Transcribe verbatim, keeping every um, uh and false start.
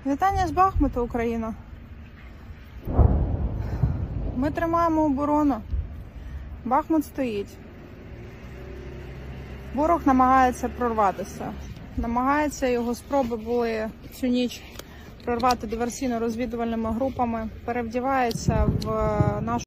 Вітання з Бахмута, Україна. Ми тримаємо оборону. Бахмут стоїть. Ворог намагається прорватися. Намагається, його спроби були всю ніч прорвати диверсійно-розвідувальними групами. Перевдівається в нашу